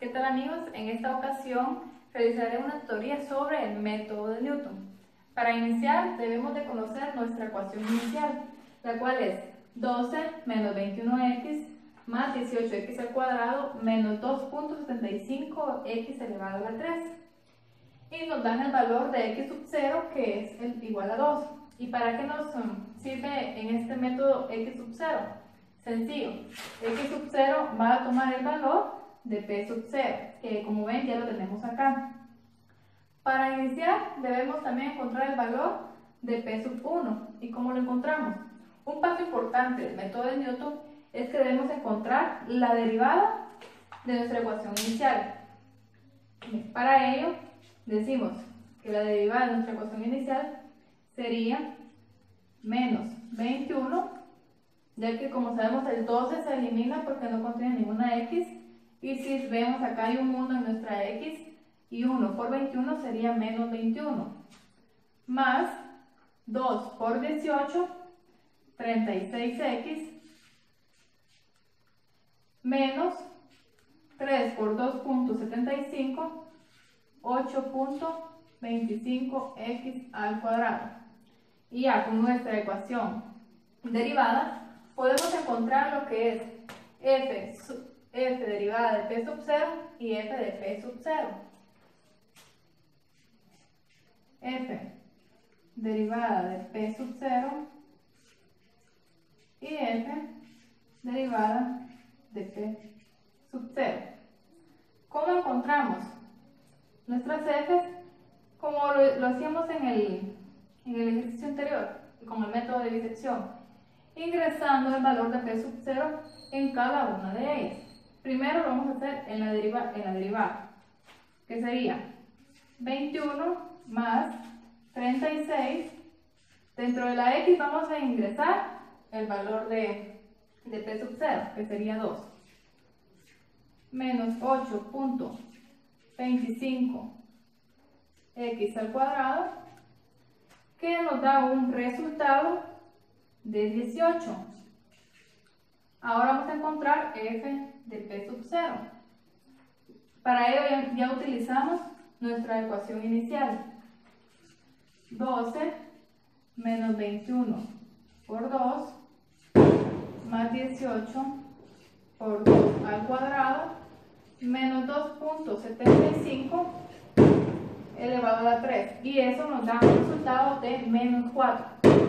¿Qué tal amigos? En esta ocasión realizaré una teoría sobre el método de Newton. Para iniciar debemos de conocer nuestra ecuación inicial, la cual es 12 menos 21x más 18x al cuadrado menos 2.75x elevado a la 3. Y nos dan el valor de x sub 0 que es igual a 2. ¿Y para qué nos sirve en este método x sub 0? Sencillo, x sub 0 va a tomar el valor de p sub 0, que como ven ya lo tenemos acá. Para iniciar debemos también encontrar el valor de p sub 1. ¿Y cómo lo encontramos? Un paso importante del método de Newton es que debemos encontrar la derivada de nuestra ecuación inicial. Para ello decimos que la derivada de nuestra ecuación inicial sería menos 21, ya que como sabemos el 12 se elimina porque no contiene ninguna x, y si vemos acá hay un 1 en nuestra x, y 1 por 21 sería menos 21, más 2 por 18, 36x, menos 3 por 2.75, 8.25x al cuadrado. Y ya con nuestra ecuación derivada podemos encontrar lo que es f derivada de p sub 0 y f de p sub 0. F derivada de p sub 0 y f derivada de p sub 0. ¿Cómo encontramos nuestras f's? Como lo hacíamos en el ejercicio anterior, con el método de disección, ingresando el valor de p sub 0 en cada una de ellas. Primero lo vamos a hacer en la derivada, que sería 21 más 36. Dentro de la x vamos a ingresar el valor de p sub 0, que sería 2, menos 8.25x al cuadrado, que nos da un resultado de 18. Ahora vamos a encontrar f de p sub 0. Para ello ya utilizamos nuestra ecuación inicial. 12 menos 21 por 2 más 18 por 2 al cuadrado menos 2.75 elevado a la 3. Y eso nos da un resultado de menos 4.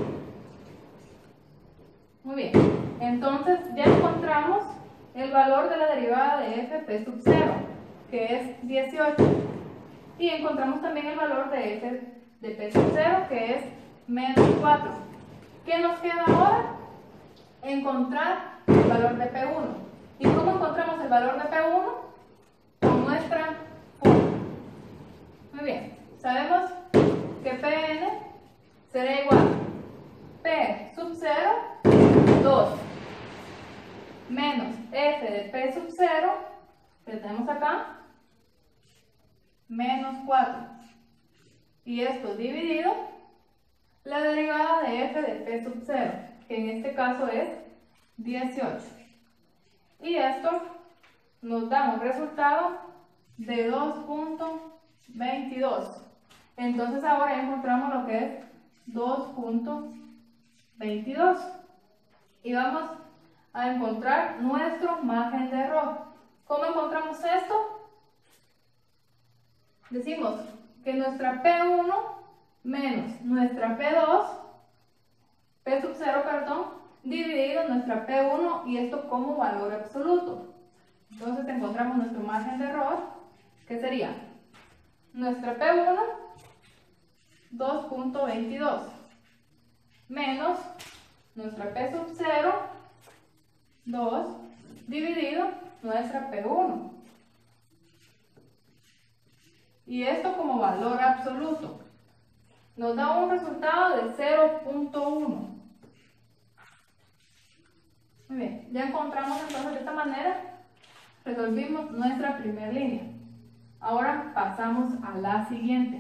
Muy bien, entonces ya encontramos el valor de la derivada de f p sub 0, que es 18. Y encontramos también el valor de f de p sub 0, que es menos 4. ¿Qué nos queda ahora? Encontrar el valor de P1. ¿Y cómo encontramos el valor de P1? Con nuestra fórmula. Muy bien, sabemos que Pn será igual a P sub 0, 2, menos F de P sub 0, que tenemos acá, menos 4. Y esto dividido la derivada de f de p sub 0, que en este caso es 18. Y esto nos da un resultado de 2.22. Entonces ahora encontramos lo que es 2.22. Y vamos a encontrar nuestro margen de error. ¿Cómo encontramos esto? Decimos que nuestra P1 menos nuestra P2, P sub 0, perdón, dividido nuestra P1, y esto como valor absoluto. Entonces encontramos nuestro margen de error, que sería nuestra P1, 2.22, menos nuestra P sub 0, 2, dividido nuestra P1. Y esto como valor absoluto nos da un resultado de 0.1. Muy bien, ya encontramos entonces de esta manera, resolvimos nuestra primera línea. Ahora pasamos a la siguiente.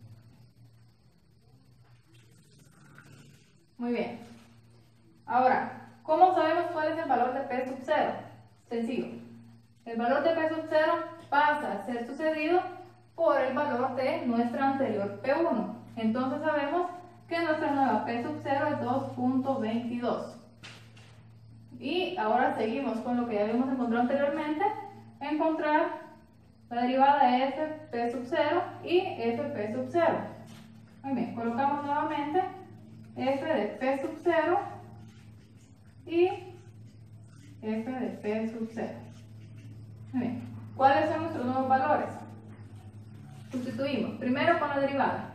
Muy bien. Ahora, ¿cómo sabemos cuál es el valor de P sub 0? Sencillo. El valor de P sub 0 pasa a ser sucedido por el valor de nuestra anterior P1. Entonces sabemos que nuestra nueva P sub 0 es 2.22. Y ahora seguimos con lo que ya habíamos encontrado anteriormente, encontrar la derivada de Fp sub 0 y Fp sub 0. Muy bien, colocamos nuevamente F de P sub 0 y F de P sub 0. Muy bien, ¿cuáles son nuestros nuevos valores? Sustituimos primero con la derivada.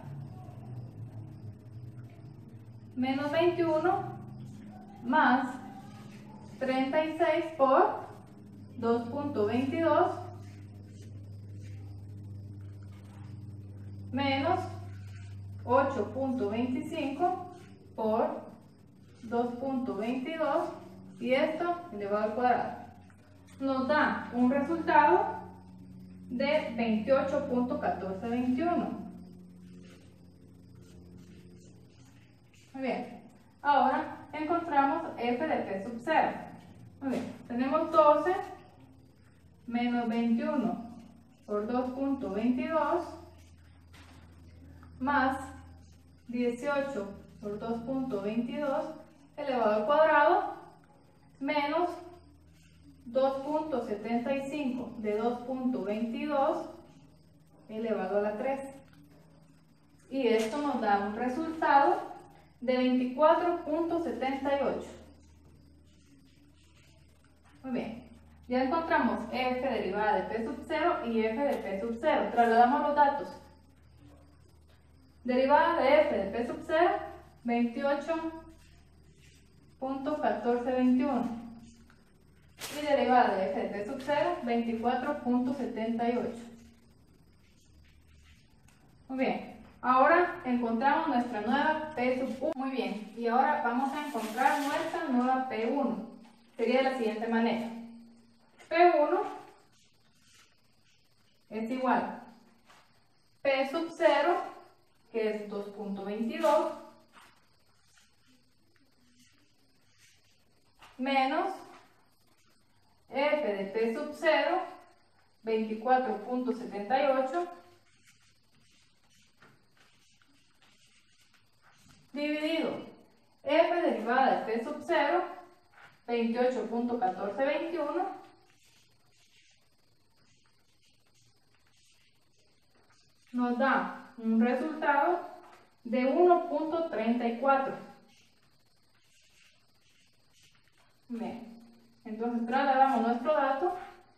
Menos 21 más 36 por 2.22 menos 8.25 por 2.22 y esto elevado al cuadrado. Nos da un resultado de 28.1421. Muy bien, ahora encontramos F de P sub 0. Muy bien, tenemos 12 menos 21 por 2.22 más 18 por 2.22 elevado al cuadrado menos 2.75 de 2.22 elevado a la 3. Y esto nos da un resultado de 24.78. Muy bien, ya encontramos F derivada de P sub 0 y F de P sub 0. Trasladamos los datos. Derivada de F de P sub 0, 28.1421. Y derivada de F de P sub 0, 24.78. Muy bien, ahora encontramos nuestra nueva P sub 1. Muy bien, y ahora vamos a encontrar nuestra nueva P1. Sería de la siguiente manera. P1 es igual a P sub 0, que es 2.22, menos F de P sub 0, 24.78, dividido F derivada de P sub 0, 28.1421, nos da un resultado de 1.34. Bien, entonces trasladamos nuestro dato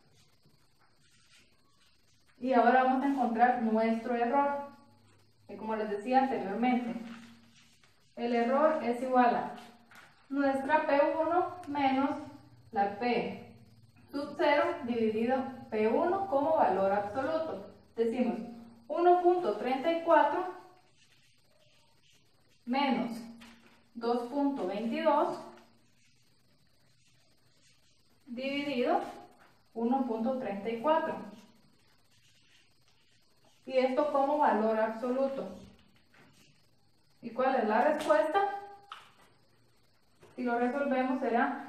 y ahora vamos a encontrar nuestro error, que como les decía anteriormente, el error es igual a nuestra P1 menos la P sub 0 dividido P1 como valor absoluto. Decimos 1.34 menos 2.22 dividido 1.34. Y esto como valor absoluto. ¿Y cuál es la respuesta? Si lo resolvemos será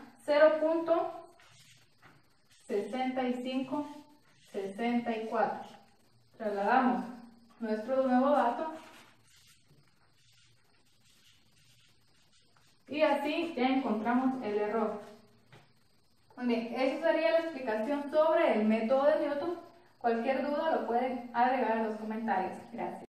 0.6564. Trasladamos nuestro nuevo dato y así ya encontramos el error. Muy bien, esa sería la explicación sobre el método de Newton. Cualquier duda lo pueden agregar en los comentarios. Gracias.